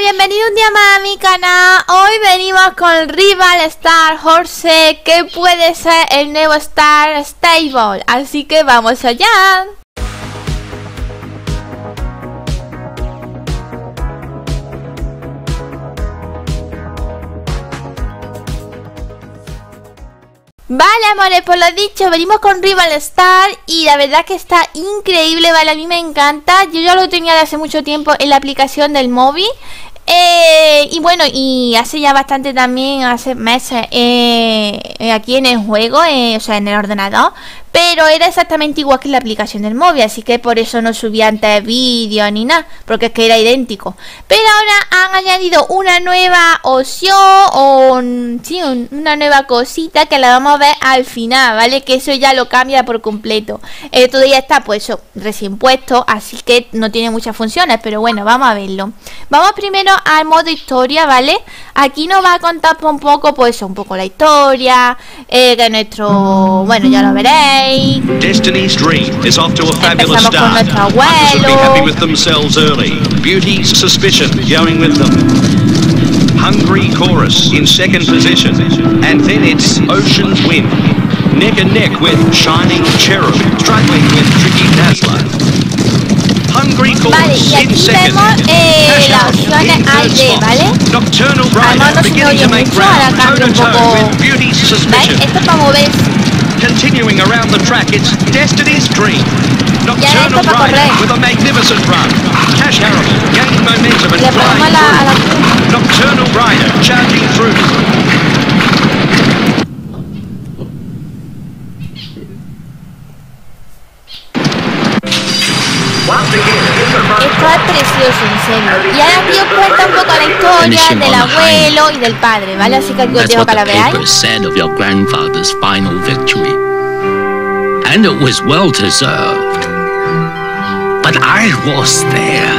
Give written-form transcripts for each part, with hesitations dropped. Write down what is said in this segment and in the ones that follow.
bienvenido un día más a mi canal. Hoy venimos con Rival Star Horse, que puede ser el nuevo Star Stable. Así que vamos allá. Vale, amores, por lo dicho, venimos con Rival Star y la verdad que está increíble, vale, a mí me encanta. Yo ya lo tenía de hace mucho tiempo en la aplicación del móvil. Y bueno, y hace ya bastante también, hace meses, aquí en el juego, o sea, en el ordenador. Pero era exactamente igual que en la aplicación del móvil, así que por eso no subía antes vídeos ni nada, porque es que era idéntico. Pero ahora han añadido una nueva opción, o sí, una nueva cosita que la vamos a ver al final, ¿vale? Que eso ya lo cambia por completo. Todo ya está, pues eso, recién puesto, así que no tiene muchas funciones, pero bueno, vamos a verlo. Vamos primero al modo historia, ¿vale? Aquí nos va a contar un poco, pues eso, un poco la historia, que nuestro, bueno, ya lo veréis. Destiny's Dream is off to a fabulous start. Hunters would be happy with themselves early. Beauty's Suspicion going with them. Hungry Chorus in second position. And then it's Ocean's Wind. Neck and neck with Shining Cherub. Struggling with Tricky Dazzler. Hungry Chorus in second. Las opciones A y B, ¿vale? Nocturnal Rider beginning to make ground. Toe-to-toe with Beauty's Suspicion. Esto es para moverse. Continuing around the track, it's Destiny's Dream. Nocturnal Rider with a magnificent run. Cash Harrible gaining momentum and flying through. Nocturnal Rider charging through. Esto es precioso, en serio. Y ahora aquí os cuenta un poco la historia del abuelo y del padre, ¿vale? Así que aquí os dejo que la veáis. Said of your grandfather's final victory, and it was well deserved. But I was there.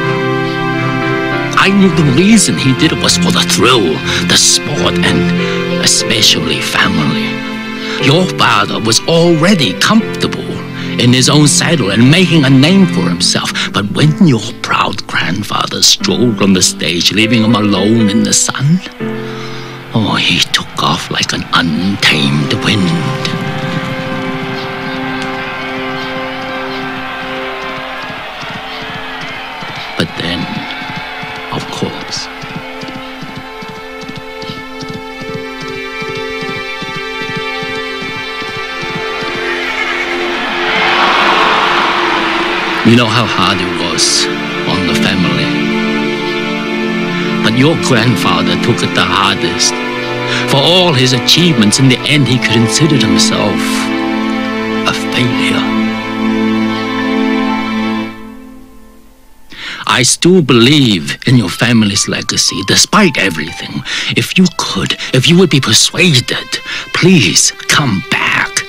I knew the reason he did it was for the thrill, the sport, and especially family. Your father was already comfortable in his own saddle and making a name for himself. But when your proud grandfather strolled on the stage, leaving him alone in the sun, oh, he took off like an untamed wind. But then, of course, you know how hard it was on the family. But your grandfather took it the hardest. For all his achievements, in the end he considered himself a failure. I still believe in your family's legacy, despite everything. If you could, if you would be persuaded, please come back.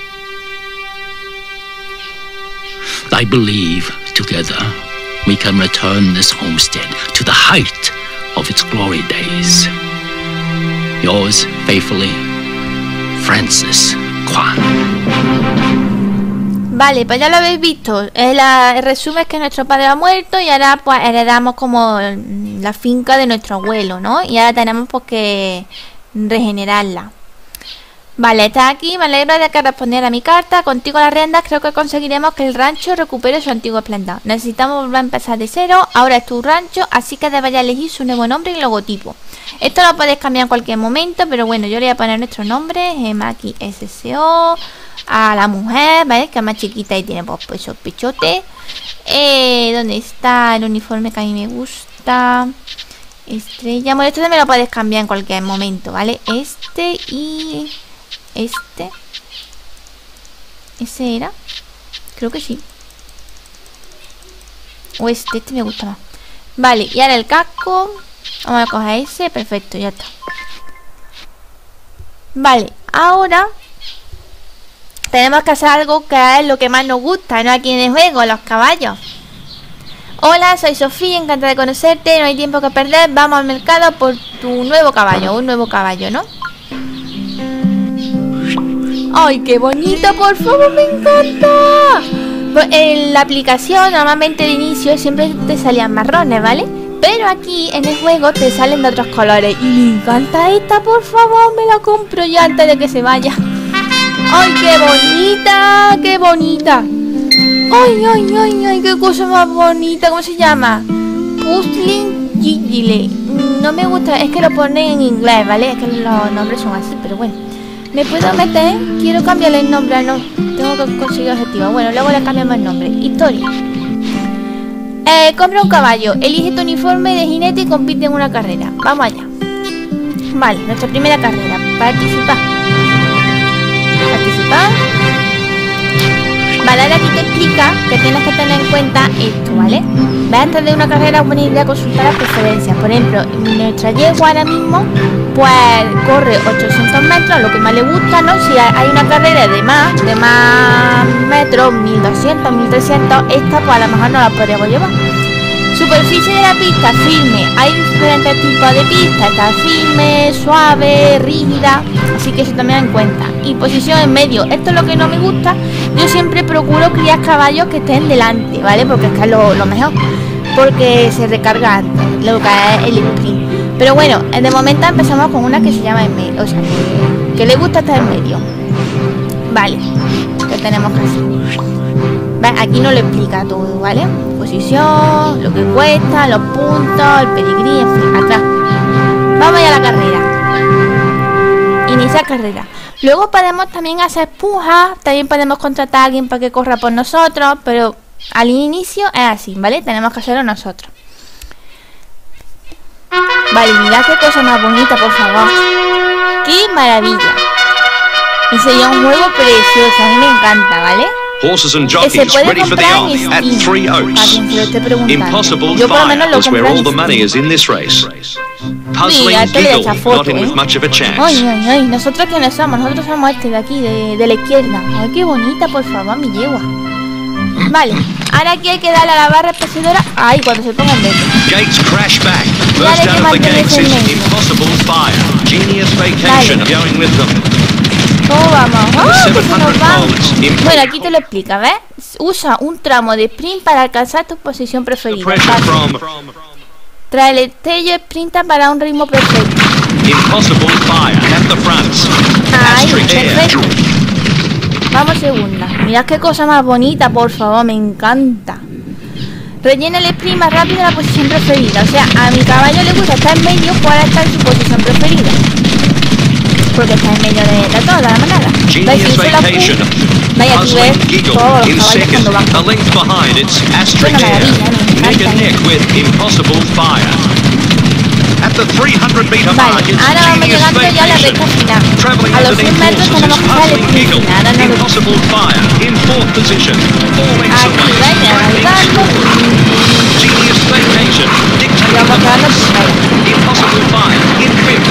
I believe together we can return this homestead to the height of its glory days. Yours faithfully, Francis Kwan. Vale, pues ya lo habéis visto. El resumen es que nuestro padre ha muerto y ahora pues heredamos como la finca de nuestro abuelo, ¿no? Y ahora tenemos pues que regenerarla. Vale, está aquí, me alegro de que respondiera a mi carta. Contigo las riendas creo que conseguiremos que el rancho recupere su antiguo esplendor. Necesitamos volver a empezar de cero. Ahora es tu rancho, así que debes ya elegir su nuevo nombre y logotipo. Esto lo podéis cambiar en cualquier momento, pero bueno, yo le voy a poner nuestro nombre, Maki SSO. A la mujer, ¿vale? Que es más chiquita y tiene pues esos pechotes. ¿Dónde está el uniforme que a mí me gusta? Estrella. Bueno, esto también lo puedes cambiar en cualquier momento, ¿vale? Este y este. ¿Ese era? Creo que sí. O este me gusta más. Vale, y ahora el casco. Vamos a coger ese, perfecto, ya está. Vale, ahora tenemos que hacer algo que es lo que más nos gusta, ¿no? Aquí en el juego, los caballos. Hola, soy Sofía, encantada de conocerte. No hay tiempo que perder, vamos al mercado por tu nuevo caballo. Un nuevo caballo, ¿no? ¡Ay, qué bonito! ¡Por favor, me encanta! En la aplicación, normalmente de inicio, siempre te salían marrones, ¿vale? Pero aquí en el juego te salen de otros colores. Y me encanta esta, por favor, me la compro ya antes de que se vaya. ¡Ay, qué bonita! ¡Qué bonita! ¡Ay, ay, ay, ay! ¡Qué cosa más bonita! ¿Cómo se llama? Puzzling Jiggly. No me gusta, es que lo ponen en inglés, ¿vale? Es que los nombres son así, pero bueno. ¿Me puedo meter? Quiero cambiarle el nombre, no. Tengo que conseguir objetivo. Bueno, luego le cambiamos el nombre. Historia. Compra un caballo, elige tu uniforme de jinete y compite en una carrera. Vamos allá. Vale, nuestra primera carrera. Participar. Participar. Vale, ahora aquí te explica que tienes que tener en cuenta esto, ¿vale? Antes de una carrera es buena idea consultar las preferencias. Por ejemplo, nuestra yegua ahora mismo pues corre 800 metros, lo que más le gusta, ¿no? Si hay una carrera de más metros, 1200, 1300, esta pues a lo mejor no la podríamos llevar. Superficie de la pista, firme. Hay diferentes tipos de pista, está firme, suave, rígida, así que eso también en cuenta. Y posición en medio, esto es lo que no me gusta. Yo siempre procuro criar caballos que estén delante, ¿vale? Porque es que es lo mejor, porque se recarga antes, lo que es el sprint. Pero bueno, de momento empezamos con una que se llama en medio, o sea, que le gusta estar en medio. Vale, ¿qué tenemos que hacer? Vale, aquí no lo explica todo, ¿vale? Posición, lo que cuesta, los puntos, el pedigrí, en fin, atrás. Vamos ya a la carrera. Iniciar carrera. Luego podemos también hacer pujas, también podemos contratar a alguien para que corra por nosotros, pero al inicio es así, ¿vale? Tenemos que hacerlo nosotros. Vale, mirad qué cosa más bonita, por favor. ¡Qué maravilla! Y sería un juego precioso, a mí me encanta, ¿vale? Horses and jockeys ready for the off at 3 Oaks. Impossible Fire was where all the money is in this race. Puzzling Giggle not in with much of a chance. Ay, ay, ay, ¿nosotros quiénes somos? Nosotros somos este de aquí, de la izquierda. Ay, qué bonita, por favor, mi yegua. Vale, ahora aquí hay que darle a la barra espaciadora. Ay, cuando se ponga en verde. Gates crash back. First out of the gates is Impossible Fire. Genius Vacation going with them. ¿Cómo vamos? ¡Oh, que se nos va! Bueno, aquí te lo explica, ¿ves? Usa un tramo de sprint para alcanzar tu posición preferida. Trae el destello sprinta para un ritmo perfecto. Impossible Fire at the front. Ay, perfecto. Vamos segunda. Mirad qué cosa más bonita, por favor, me encanta. Rellena el sprint más rápido en la posición preferida. O sea, a mi caballo le gusta estar en medio para estar en su posición preferida. Porque está en medio de toda la manada. Genius Vacation. Puzzling Giggle in second. A length behind its Astrid Air. Neck and neck with Impossible Fire. At the 300 meter mark, it's Genius Vacation. Traveling underneath horses is Puzzling Giggle. Impossible Fire in 4th position. 4 lengths away. Genius Vacation. Impossible Fire in 5th.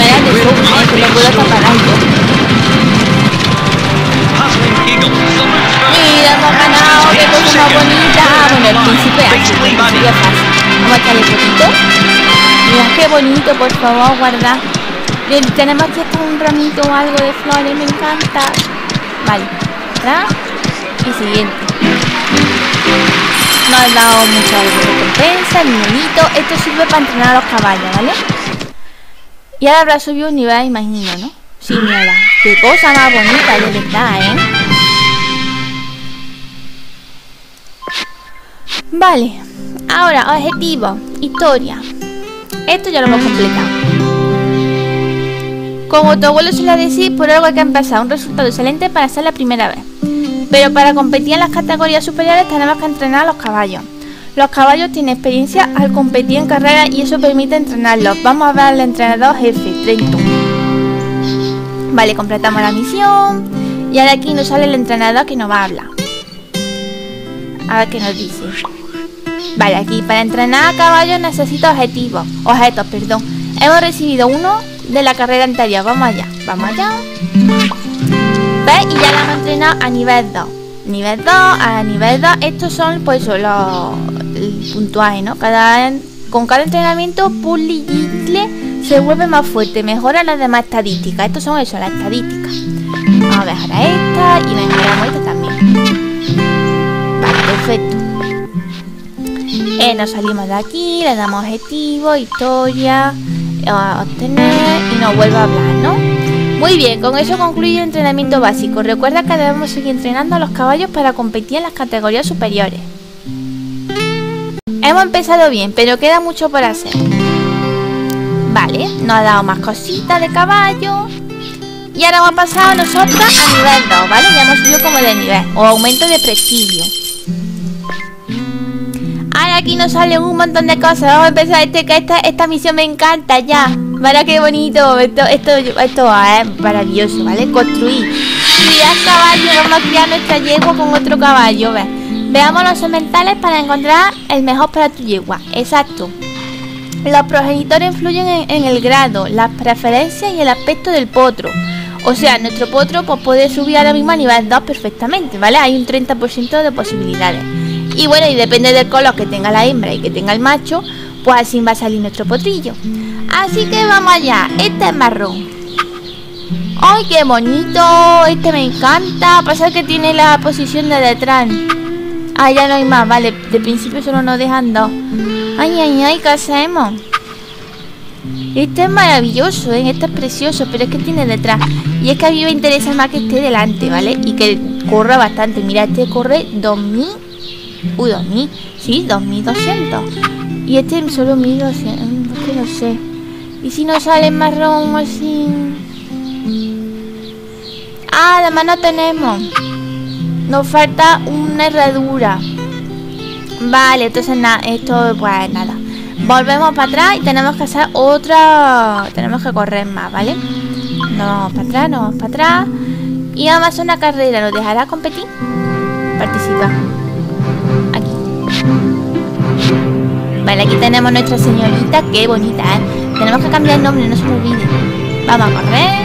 Puzzling Giggle. Mira, hemos ganado, qué cosa más bonita. Bueno, el príncipe fácil. Vamos a echarle poquito. Mira, qué bonito, por favor, guarda. Tenemos aquí hasta un ramito o algo de flores, me encanta. Vale, atrás y siguiente. No han dado mucha recompensa, ni bonito. Esto sirve para entrenar a los caballos, ¿vale? Y ahora habrá subido un nivel, imagino, ¿no? Sí, mira, qué cosa más bonita, de verdad, ¿eh? Vale, ahora objetivo, historia. Esto ya lo hemos completado. Como tu abuelo suele decir, por algo hay que empezar. Un resultado excelente para ser la primera vez. Pero para competir en las categorías superiores tenemos que entrenar a los caballos. Los caballos tienen experiencia al competir en carreras y eso permite entrenarlos. Vamos a ver al entrenador jefe, Trenton. Vale, completamos la misión. Y ahora aquí nos sale el entrenador que nos va a hablar. A ver qué nos dice. Vale, aquí para entrenar a caballos necesito objetos, perdón. Hemos recibido uno de la carrera anterior. Vamos allá, vamos allá. ¿Ves? Y ya lo hemos entrenado a nivel 2. Nivel 2, a nivel 2. Estos son pues el puntuaje, ¿no? Con cada entrenamiento, Puzzling Giggle se vuelve más fuerte, mejora las demás estadísticas. Estos son eso, las estadísticas. Vamos a mejorar esta y mejoramos esta también. Vale, perfecto. Nos salimos de aquí, le damos objetivo, historia, obtener y nos vuelve a hablar, ¿no? Muy bien, con eso concluye el entrenamiento básico. Recuerda que debemos seguir entrenando a los caballos para competir en las categorías superiores. Hemos empezado bien, pero queda mucho por hacer. Vale, nos ha dado más cositas de caballo. Y ahora hemos pasado nosotros a nivel 2, ¿vale? Ya hemos subido como de nivel, o aumento de prestigio. Ahora aquí nos salen un montón de cosas. Vamos a empezar esta misión me encanta ya. Vale, qué bonito. Esto es maravilloso, ¿vale? Construir. Criar caballo. Vamos a criar nuestra yegua con otro caballo, ¿ves? Veamos los sementales para encontrar el mejor para tu yegua. Exacto. Los progenitores influyen en el grado, las preferencias y el aspecto del potro. O sea, nuestro potro pues, puede subir ahora mismo a nivel 2 perfectamente, ¿vale? Hay un 30% de posibilidades. Y bueno, y depende del color que tenga la hembra y que tenga el macho, pues así va a salir nuestro potrillo. Así que vamos allá. Este es marrón. ¡Ay, qué bonito! Este me encanta. Pasa que tiene la posición de detrás. Ah, ya no hay más, vale. De principio solo nos dejan 2. Ay, ay, ay, ¿qué hacemos? Este es maravilloso, ¿eh? Este es precioso, pero es que tiene detrás. Y es que a mí me interesa más que esté delante, ¿vale? Y que corra bastante. Mira, este corre 2000. Uy, 2000. Sí, 2200. Y este solo 1200. Es que no sé. ¿Y si no sale marrón así? Ah, además no tenemos. Nos falta una herradura. Vale, entonces nada, esto pues nada. Volvemos para atrás y tenemos que hacer otra. Tenemos que correr más, ¿vale? Nos vamos para atrás, nos vamos para atrás. Y vamos a hacer una carrera. ¿Nos dejará competir? Participa. Aquí. Vale, aquí tenemos nuestra señorita. Qué bonita, ¿eh? Tenemos que cambiar el nombre, no se me olvide. Vamos a correr.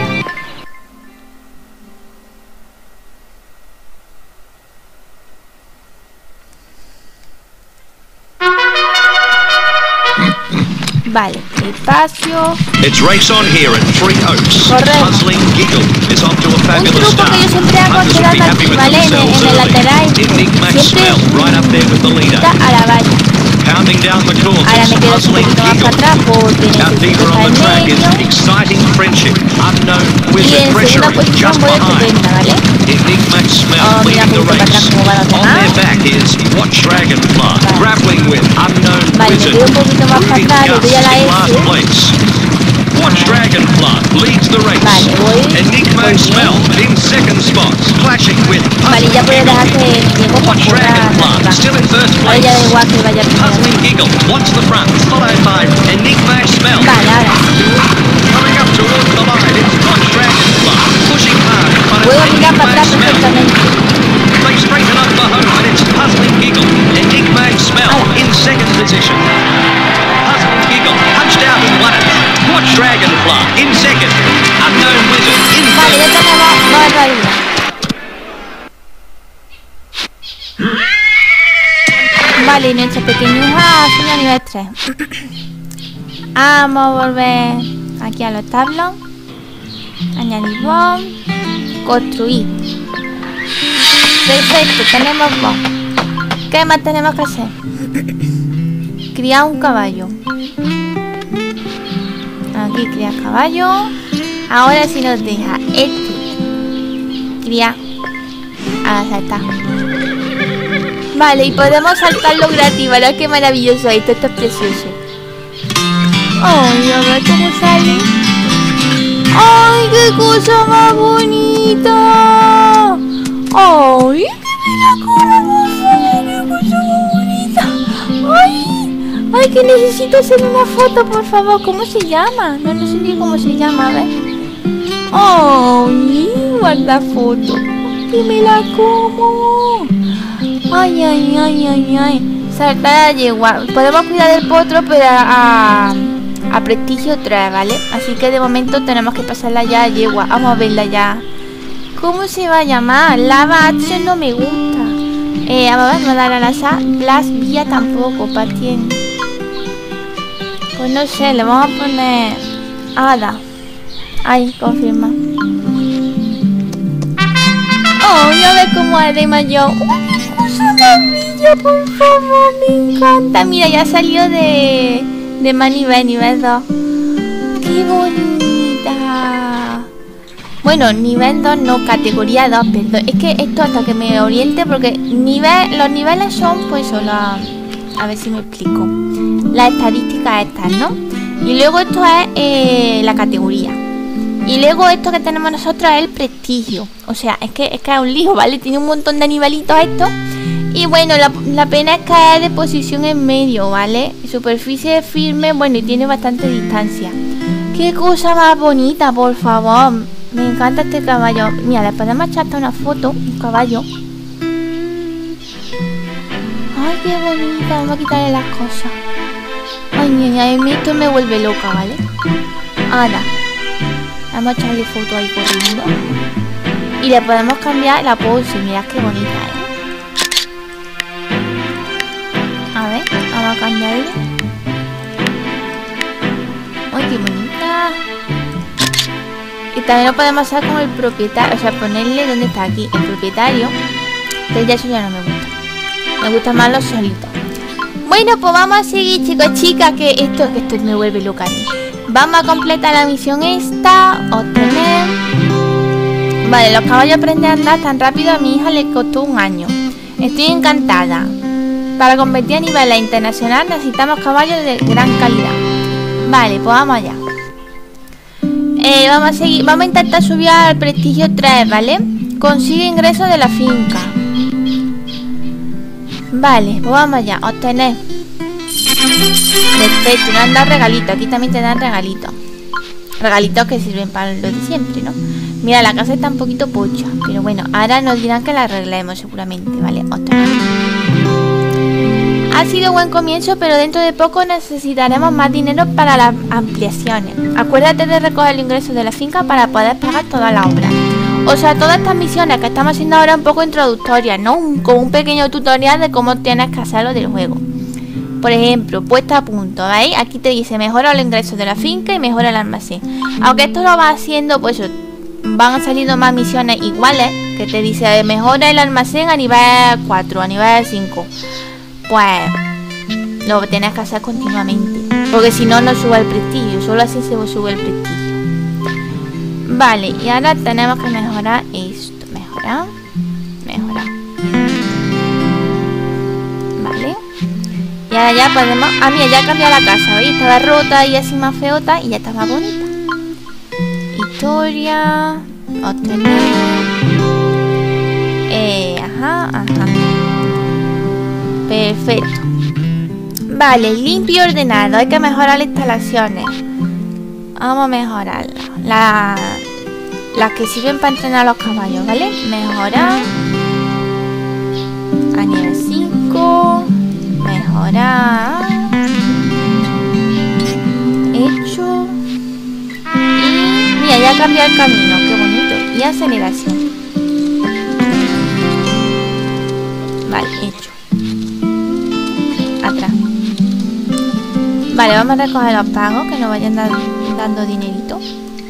Vale, espacio. It's race on here at Three Oaks. Puzzling Giggle is off to a fabulous start. Hunters will be happy with themselves early. Enigma Smell right up there with the leader. Pounding down the corners, Puzzling Giggle. Our diva on the track is Exciting Friendship. Unknown Wizard Treasury just behind. Enigma Smell leading the race. On their back is Watch Dragonfly. Grappling with Unknown Wizard. Moving Gus in last place. Watch Dragonfly leads the race. Enigma Smell in second spot, clashing with Puzzling Giggle. Watch Dragonfly still in first place. Puzzling Giggle wants the front, followed by Enigma Smell. Coming up towards the line, it's Watch Dragonfly pushing hard in front of Enigma Smell. They straighten up for home, and it's Puzzling Giggle. Enigma Smell in second position. Puzzling Giggle punched out and won it. Watch Dragonfly in second. Unknown Wizard in third. Vale, ya tenemos dos herraduras. Vale, nuestro pequeño a nivel 3. Vamos a volver aquí a los tablos. Añadir bomb. Construir. Perfecto, tenemos bomb. ¿Qué más tenemos que hacer? Criar un caballo. Aquí criar caballo. Ahora sí nos deja criar. Ahí está. Vale, y podemos saltarlo gratis, ¿verdad? Qué maravilloso esto, esto es precioso. Ay, a ver cómo sale. Ay, qué cosa más bonita. Ay, mira cómo sale, qué cosa más bonita. Ay, ay, que necesito hacer una foto, por favor. ¿Cómo se llama? No sé ni cómo se llama, a ver. Ay, guarda foto. Que me la como. Ay, ay, ay, ay, ay. Saltar a la yegua. Podemos cuidar del potro, pero a prestigio 3, ¿vale? Así que de momento tenemos que pasarla ya a yegua. Vamos a verla ya. ¿Cómo se va a llamar? Lava Action no me gusta. Vamos a ver, no dar al azar. Blast Vía tampoco, patien. Pues no sé, le vamos a poner Ada. Ay, confirma. Oh, ya ves cómo es de mayor. maravilla, por favor, me encanta. Mira, ya salió de nivel 2. ¡Qué bonita! Bueno, nivel 2 no, categoría 2, perdón. Es que esto hasta que me oriente, porque los niveles son, pues, solo... A ver si me explico. Las estadísticas estas, ¿no? Y luego esto es la categoría. Y luego esto que tenemos nosotros es el prestigio. O sea, es que es un lío, ¿vale? Tiene un montón de nivelitos esto. Y bueno, la pena es que es de posición en medio, ¿vale? Superficie firme, bueno, y tiene bastante distancia. ¡Qué cosa más bonita, por favor! Me encanta este caballo. Mira, le podemos echar hasta una foto, un caballo. ¡Ay, qué bonita! Vamos a quitarle las cosas. Ay, mira, esto me vuelve loca, ¿vale? Ahora, vamos a echarle foto ahí corriendo. Y le podemos cambiar la pose. Mirad qué bonita, ¿eh? A ver, vamos a cambiarle. ¡Ay, qué bonita! Y también lo podemos hacer con el propietario. O sea, ponerle donde está aquí, el propietario. Entonces ya eso ya no me gusta. Me gusta más los solitos. Bueno, pues vamos a seguir, chicos, chicas, que esto me vuelve loca. Vamos a completar la misión esta. Obtener. Vale, los caballos aprenden a andar tan rápido. A mi hija le costó 1 año. Estoy encantada. Para competir a nivel internacional necesitamos caballos de gran calidad. Vale, pues vamos allá. Vamos a seguir. Vamos a intentar subir al prestigio 3, ¿vale? Consigue ingresos de la finca. Vale, pues vamos allá. Obtener. Perfecto, nos han dado regalitos. Aquí también te dan regalitos. Regalitos que sirven para lo de siempre, ¿no? Mira, la casa está un poquito pocha. Pero bueno, ahora nos dirán que la arreglemos seguramente, ¿vale? Obtener. Ha sido buen comienzo, pero dentro de poco necesitaremos más dinero para las ampliaciones. Acuérdate de recoger el ingreso de la finca para poder pagar toda la obra. O sea, todas estas misiones que estamos haciendo ahora un poco introductorias, ¿no? Como un pequeño tutorial de cómo tienes que hacerlo del juego. Por ejemplo, puesta a punto, ¿veis? Aquí te dice mejora el ingreso de la finca y mejora el almacén. Aunque esto lo va haciendo, pues van saliendo más misiones iguales, que te dice mejora el almacén a nivel 4, a nivel 5. Pues lo tienes que hacer continuamente, porque si no, no sube el prestigio. Solo así se sube el prestigio. Vale, y ahora tenemos que mejorar esto. Mejorar. Vale. Y ahora ya podemos... Ah, mira, ya ha cambiado la casa, ¿veis? Estaba rota y así más feota y ya está más bonita. Historia. Obtener. Ajá. Perfecto. Vale, limpio y ordenado. Hay que mejorar las instalaciones. Vamos a mejorarlas. Las que sirven para entrenar a los caballos, ¿vale? Mejorar. A nivel 5. Mejorar. Hecho. Y mira, ya cambió el camino. Qué bonito. Y aceleración. Vale, hecho. Atrás. Vale, vamos a recoger los pagos, que nos vayan dando dinerito.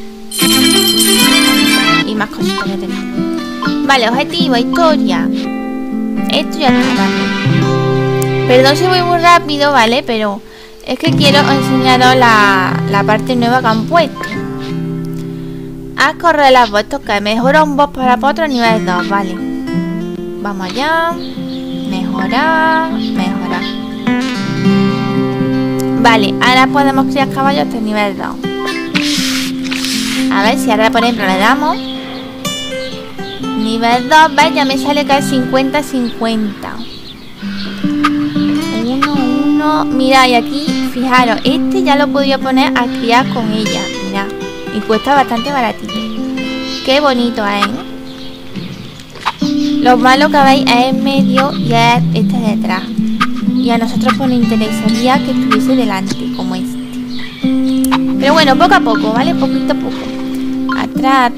Y más cositas que tenemos. Vale, objetivo, historia. Esto ya está rápido. Perdón si voy muy rápido, ¿vale? Pero es que quiero enseñaros la parte nueva que han puesto. Haz correr las bots, que mejora un boss para otro nivel 2, vale. Vamos allá. Mejorar. Vale, ahora podemos criar caballos hasta el nivel 2. A ver si ahora, por ejemplo, le damos nivel 2, ¿ves? Ya me sale que es 50-50. 1. Mira, y aquí, fijaros, este ya lo podía poner a criar con ella. Mira, y cuesta bastante baratito. Qué bonito, ¿eh? Lo malo que veis es en medio y es este detrás. Y a nosotros pues nos interesaría que estuviese delante, como este. Pero bueno, poco a poco, ¿vale? Poquito a poco. Atrás.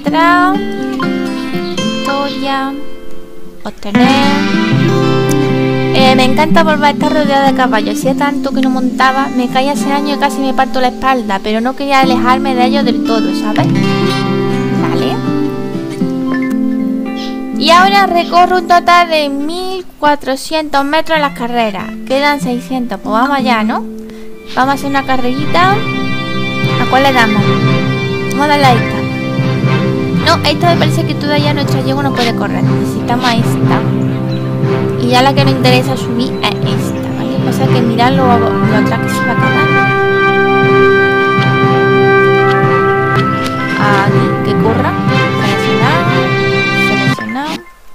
Historia. Obtener. Me encanta volver a estar rodeada de caballos. Hacía tanto que no montaba. Me caí hace años y casi me parto la espalda. Pero no quería alejarme de ellos del todo, ¿sabes? Vale. Y ahora recorro un total de 1400 400 metros en las carreras. Quedan 600. Pues vamos allá, ¿no? Vamos a hacer una carrerita. ¿A cuál le damos? Vamos a darle a esta. No, esta me parece que todavía nuestra yegua no puede correr. Necesitamos a esta. Y ya la que nos interesa subir es esta, ¿vale? O sea que mirad lo atrás que se va a quedar. Aquí, que corra. Seleccionado.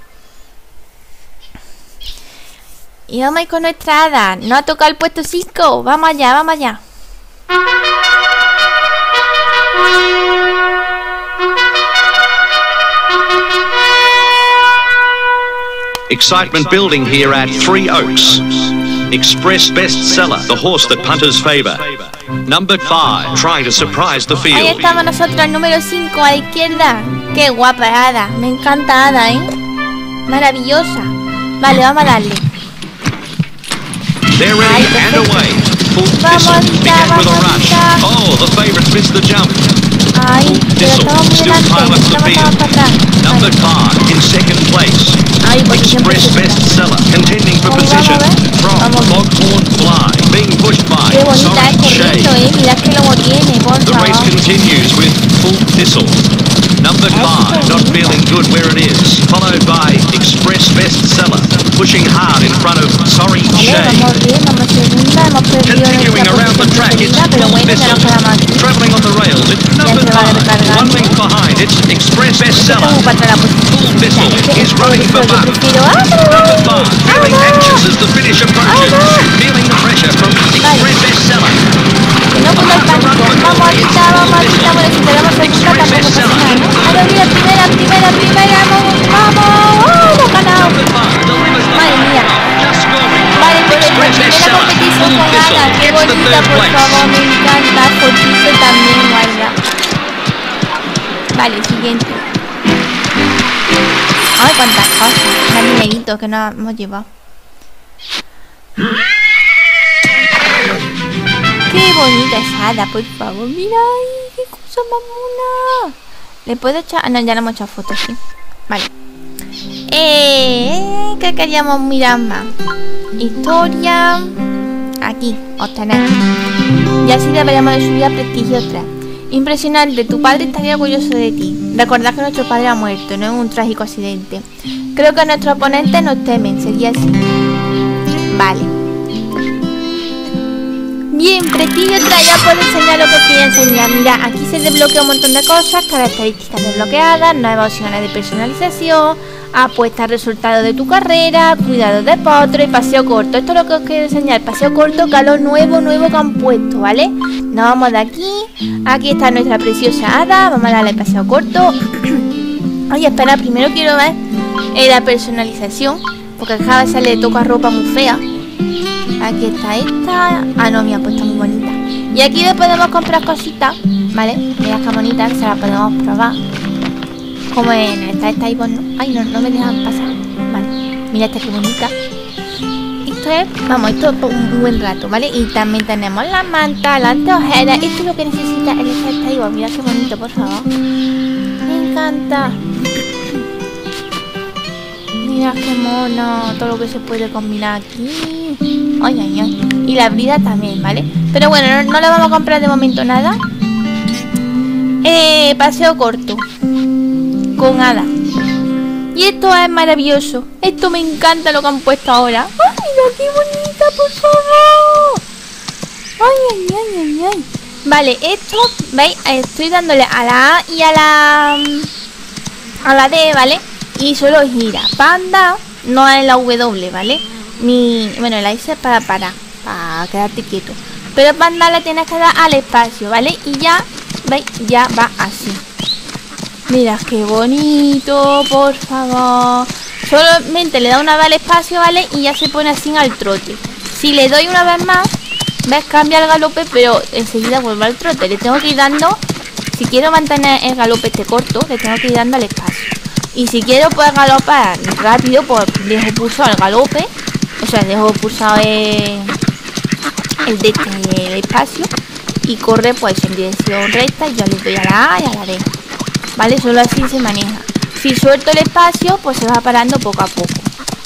Y vamos a ir con nuestra hada. No ha tocado el puesto 5. Vamos allá, vamos allá. Excitement building here at Three Oaks. Express bestseller, the horse that punters favor. Number 5, trying to surprise the field. Ahí estamos nosotros, número 5 a la izquierda. Qué guapa Ada, me encanta Ada, ¿eh? Maravillosa. Vale, vamos a darle. They're ready and away. Full Thistle began with a rush. Oh, the favourites missed the jump. Ay, Thistle still pilots the field. Number 5 in second place. Express bestseller contending for position from Foghorn Fly, being pushed by Sonic Shade. The race continues with Full Thistle. Number 5 not feeling good where it is, followed by Express bestseller, pushing hard in front of Sorry Shade. Continuing around the track, it's Full Thistle, travelling on the rails. It's number 5, 1 length behind. It's Express bestseller. Full Thistle is running for buck. Number 5, feeling anxious as the finish approaches, feeling the pressure from Express bestseller. No pongo el pánico. Vamos a quitar, bueno, si tenemos el segunda tampoco pasa nada, ¿no? Ahora mira, primera, vamos, hemos ganado. Madre mía. Vale, pues primera competición con Ada, qué bonita, por favor, me encanta. Fotito también, guarda. Vale, siguiente. Ay, cuántas cosas. Más dineritos que nos hemos llevado. Qué bonita es Ada, por favor. Mira ahí, qué cosa más mona. ¿Le puedo echar? Ah, no, ya no hemos echado fotos, sí. Vale. ¿Qué queríamos mirar más? Historia. Aquí, obtener. Y así deberíamos de subir a prestigio 3. Impresionante, tu padre estaría orgulloso de ti. Recordad que nuestro padre ha muerto, no es un trágico accidente. Creo que nuestros oponentes nos temen, sería así. Vale. Bien, prestigio 3, ya puedo enseñar lo que quería enseñar. Mira, aquí se desbloquea un montón de cosas, características desbloqueadas, nuevas opciones de personalización, apuesta al resultado de tu carrera, cuidado de potro y paseo corto. Esto es lo que os quiero enseñar, paseo corto, que es lo nuevo que han puesto, ¿vale? Nos vamos de aquí, aquí está nuestra preciosa Ada, vamos a darle el paseo corto. Oye, espera, primero quiero ver la personalización, porque acá a veces le toca ropa muy fea. Aquí está esta. Ah, no, mira, pues está muy bonita. Y aquí le podemos comprar cositas, ¿vale? Mira qué bonita, que se la podemos probar. Como en esta Ivonne, ¿no? Ay, no me dejan pasar. Vale, mira esta qué bonita. Esto es, vamos, esto es por un buen rato, ¿vale? Y también tenemos la manta, la anteojera. Esto es lo que necesita el esta Ivonne. Mira qué bonito, por favor. Me encanta. Mira qué mono, todo lo que se puede combinar aquí. Ay, ay, ay. Y la brida también, ¿vale? Pero bueno, no le vamos a comprar de momento nada. Paseo corto con Ada. Y esto es maravilloso. Esto me encanta lo que han puesto ahora. ¡Ay, mira qué bonita, por favor! ¡Ay, ay, ay, ay, ay! Vale, esto, ¿veis? Estoy dándole a la A y a la D, ¿vale? Y solo gira. Panda no es la W, ¿vale? Bueno, la hice para quedarte quieto. Pero panda le tienes que dar al espacio, ¿vale? Y ya, ¿veis? Ya va así. Mira qué bonito, por favor. Solamente le da una vez al espacio, ¿vale? Y ya se pone así al trote. Si le doy una vez más, ¿ves? Cambia el galope, pero enseguida vuelve al trote. Le tengo que ir dando, si quiero mantener el galope corto, le tengo que ir dando al espacio. Y si quiero pues galopar rápido, pues dejo pulsado el galope. O sea, dejo pulsado el espacio. Y corre pues en dirección recta. Y yo le doy a la A y a la D. ¿Vale? Solo así se maneja. Si suelto el espacio, pues se va parando poco a poco.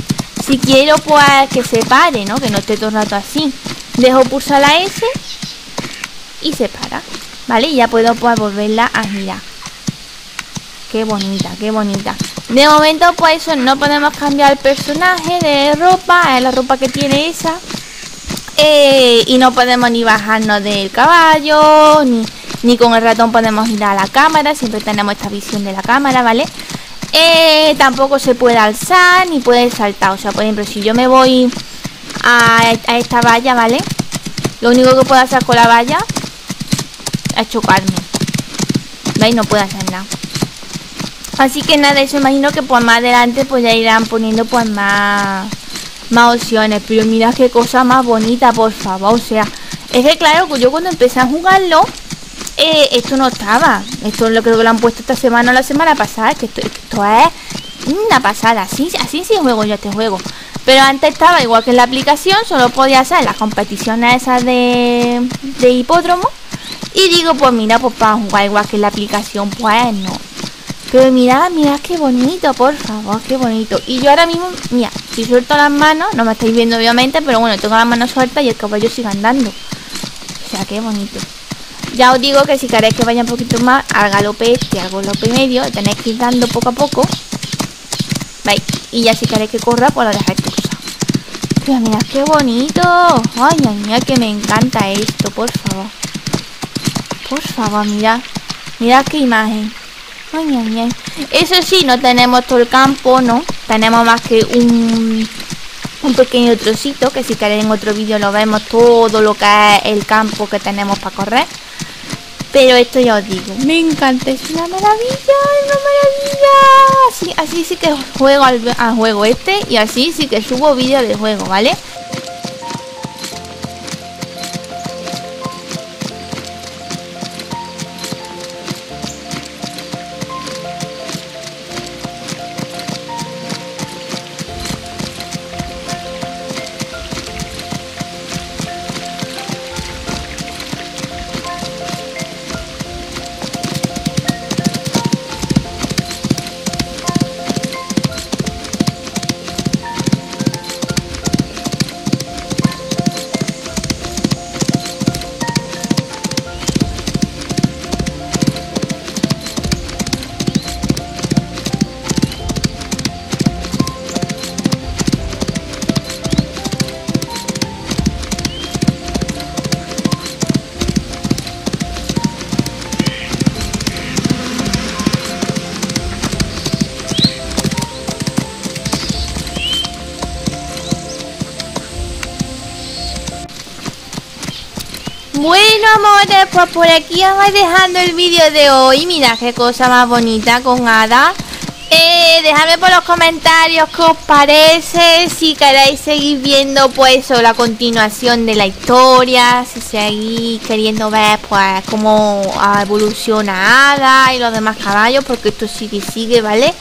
Si quiero pues que se pare, ¿no? Que no esté todo el rato así. Dejo pulsar la S y se para, ¿vale? Y ya puedo pues volverla a girar. Qué bonita, qué bonita. De momento pues eso, no podemos cambiar el personaje de ropa, es la ropa que tiene esa. Y no podemos ni bajarnos del caballo, ni con el ratón podemos girar a la cámara. Siempre tenemos esta visión de la cámara, ¿vale? Tampoco se puede alzar ni puede saltar. O sea, por ejemplo, si yo me voy a esta valla, ¿vale? Lo único que puedo hacer con la valla es chocarme. ¿Veis? No puedo hacer nada. Así que nada, eso imagino que pues más adelante pues ya irán poniendo pues más opciones. Pero mira qué cosa más bonita, por favor. O sea, es que claro, yo cuando empecé a jugarlo, esto no estaba. Esto es lo que lo han puesto esta semana o la semana pasada. Que esto es una pasada. Así sí juego yo este juego. Pero antes estaba igual que en la aplicación. Solo podía hacer las competiciones esas de hipódromo. Y digo, pues mira, pues para jugar igual que en la aplicación, pues no. Pero mirad qué bonito, por favor, qué bonito. Y yo ahora mismo, mira, si suelto las manos, no me estáis viendo obviamente, pero bueno, tengo las manos sueltas y el caballo sigue andando. O sea, qué bonito. Ya os digo que si queréis que vaya un poquito más al galope este, al galope medio, tenéis que ir dando poco a poco. ¿Veis? Y ya si queréis que corra, pues lo dejáis cruzar. Pero mirad qué bonito. Ay, mira que me encanta esto, por favor. Por favor, mirad. Mirad qué imagen. Ay. Eso sí, no tenemos todo el campo, ¿no? Tenemos más que un pequeño trocito, que si queréis en otro vídeo lo vemos todo lo que es el campo que tenemos para correr. Pero esto ya os digo, me encanta, es una maravilla, Así sí que juego al juego este y así sí que subo vídeos de juego, ¿vale? Bueno, amores, pues por aquí os voy dejando el vídeo de hoy. Mirad qué cosa más bonita con Ada. Dejadme por los comentarios qué os parece, si queréis seguir viendo pues la continuación de la historia, si seguís queriendo ver pues cómo evoluciona Ada y los demás caballos, porque esto sigue, ¿vale?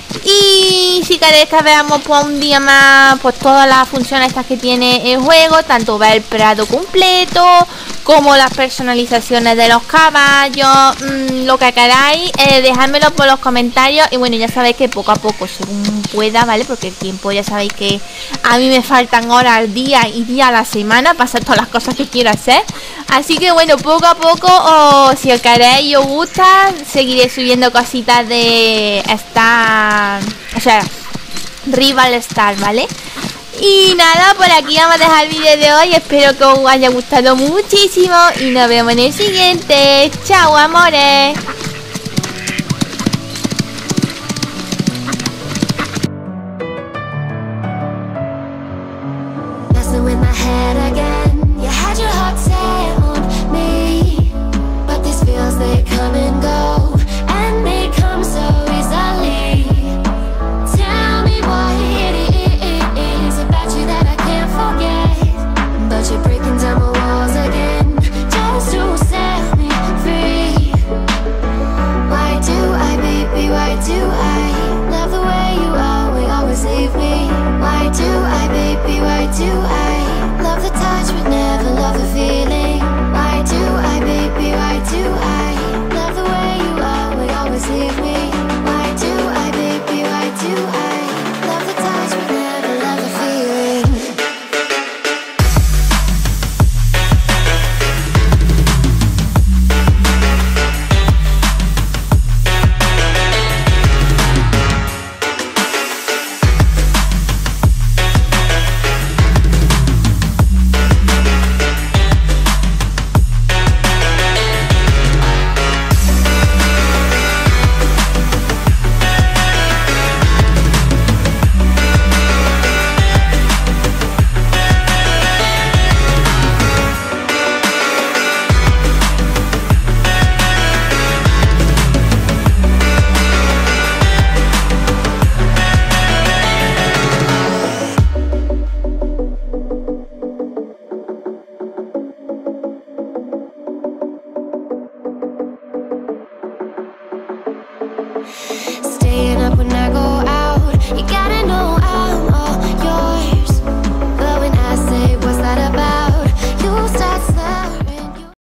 Y si queréis que veamos pues un día más pues todas las funciones estas que tiene el juego, tanto ver el prado completo como las personalizaciones de los caballos, lo que queráis, dejádmelo por los comentarios. Y bueno, ya sabéis que poco a poco, según pueda, ¿vale? Porque el tiempo ya sabéis que a mí me faltan horas al día y día a la semana para hacer todas las cosas que quiero hacer. Así que bueno, poco a poco, o si os queréis y os gusta, seguiré subiendo cositas de Star, o sea, Rival Star, ¿vale? Y nada, por aquí vamos a dejar el vídeo de hoy. Espero que os haya gustado muchísimo y nos vemos en el siguiente. Chao, amores.